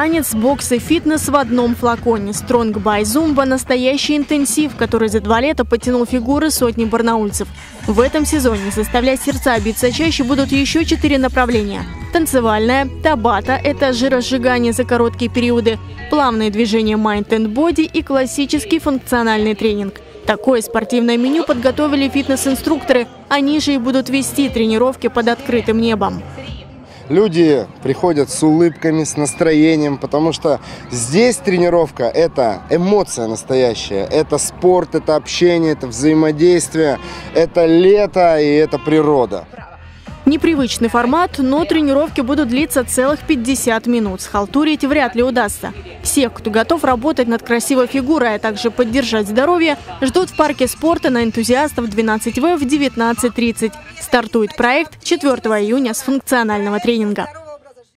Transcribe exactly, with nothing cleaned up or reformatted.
Танец, бокс и фитнес в одном флаконе. Strong by Zumba – настоящий интенсив, который за два лета потянул фигуры сотни барнаульцев. В этом сезоне заставлять сердца биться чаще будут еще четыре направления. Танцевальное, табата – это жиросжигание за короткие периоды, плавные движения Mind and Body и классический функциональный тренинг. Такое спортивное меню подготовили фитнес-инструкторы. Они же и будут вести тренировки под открытым небом. Люди приходят с улыбками, с настроением, потому что здесь тренировка – это эмоция настоящая, это спорт, это общение, это взаимодействие, это лето и это природа. Непривычный формат, но тренировки будут длиться целых пятьдесят минут. Схалтурить вряд ли удастся. Всех, кто готов работать над красивой фигурой, а также поддержать здоровье, ждут в парке спорта на энтузиастов двенадцать вэ в девятнадцать тридцать. Стартует проект четвёртого июня с функционального тренинга.